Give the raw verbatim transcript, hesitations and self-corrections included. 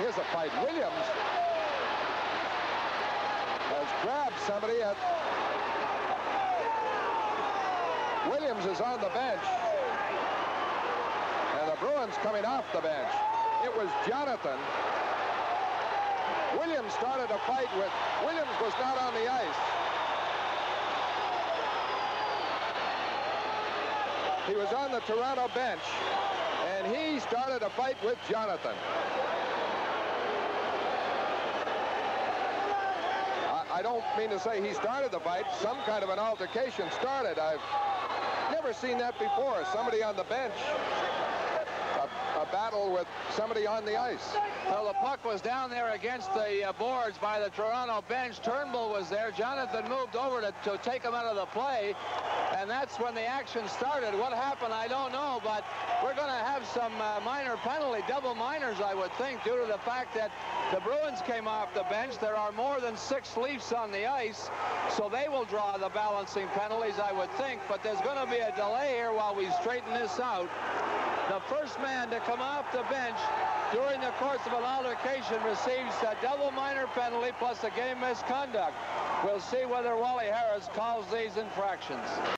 here's a fight. Williams has grabbed somebody at... Williams is on the bench. And the Bruins coming off the bench. It was Jonathan. Williams started a fight with... Williams was not on the ice. He was on the Toronto bench, and he started a fight with Jonathan. I, I don't mean to say he started the fight. Some kind of an altercation started. I've never seen that before. Somebody on the bench. A, a battle with somebody on the ice. Well, the puck was down there against the uh, boards by the Toronto bench. Turnbull was there. Jonathan moved over to, to take him out of the play, and that's when the action started. What happened, I don't know, but we're going to have some uh, minor penalty, double minors, I would think, due to the fact that the Bruins came off the bench. There are more than six Leafs on the ice, so they will draw the balancing penalties, I would think, but there's going to be a delay here while we straighten this out. The first man to come off the bench during the course of an altercation receives a double minor penalty plus a game misconduct. We'll see whether Wally Harris calls these infractions.